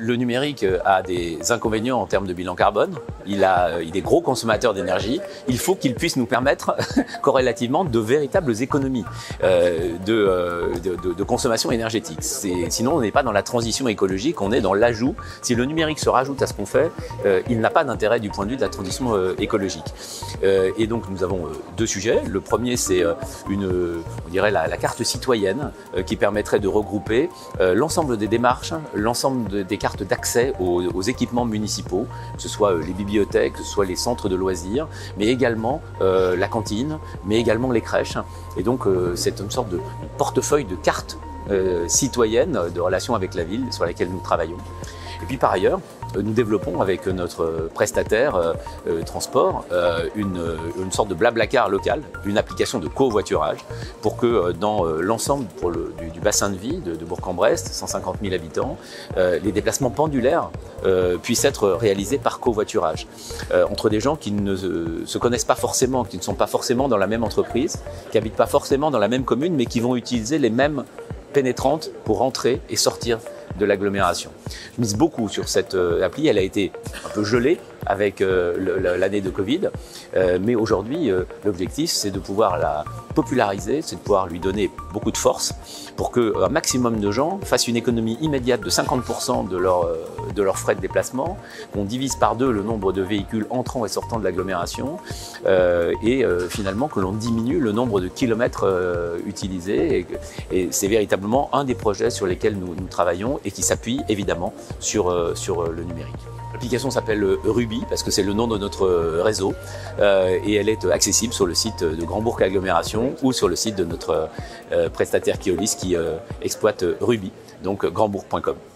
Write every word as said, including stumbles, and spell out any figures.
le numérique a des inconvénients en termes de bilan carbone, il, a, il est gros consommateur d'énergie, il faut qu'il puisse nous permettre corrélativement de véritables économies euh, de, euh, de, de, de consommation énergétique. Sinon on n'est pas dans la transition écologique, on est dans l'ajout. Si le numérique se rajoute à ce qu'on fait, euh, il n'a pas d'intérêt du point de vue de la transition euh, écologique. Euh, et donc nous avons euh, deux sujets. Le premier c'est euh, une, on dirait la, la carte citoyenne euh, qui permettrait de regrouper euh, l'ensemble des démarches, l'ensemble de, des cartes d'accès aux, aux équipements municipaux, que ce soit euh, les bibliothèques, que ce soit les centres de loisirs, mais également euh, la cantine, mais également les crèches. Et donc euh, c'est une sorte de portefeuille de cartes euh, citoyennes de relations avec la ville sur laquelle nous travaillons. Et puis par ailleurs, nous développons avec notre prestataire euh, euh, transport euh, une, une sorte de blablacar local, une application de covoiturage pour que euh, dans euh, l'ensemble du, du bassin de vie de, de Bourg-en-Bresse, cent cinquante mille habitants, euh, les déplacements pendulaires euh, puissent être réalisés par covoiturage euh, entre des gens qui ne se, se connaissent pas forcément, qui ne sont pas forcément dans la même entreprise, qui habitent pas forcément dans la même commune, mais qui vont utiliser les mêmes pénétrantes pour entrer et sortir de l'agglomération. Je mise beaucoup sur cette euh, appli, elle a été un peu gelée avec euh, l'année de Covid, euh, mais aujourd'hui euh, l'objectif c'est de pouvoir la populariser, c'est de pouvoir lui donner beaucoup de force pour qu'un maximum de gens fassent une économie immédiate de cinquante pour cent de, leur, euh, de leurs frais de déplacement, qu'on divise par deux le nombre de véhicules entrant et sortant de l'agglomération euh, et euh, finalement que l'on diminue le nombre de kilomètres euh, utilisés et, et c'est véritablement un des projets sur lesquels nous, nous travaillons et qui s'appuie évidemment sur, euh, sur le numérique. L'application s'appelle Ruby parce que c'est le nom de notre réseau euh, et elle est accessible sur le site de Grand Bourg Agglomération ou sur le site de notre euh, prestataire Keolis qui euh, exploite Ruby, donc grandbourg point com.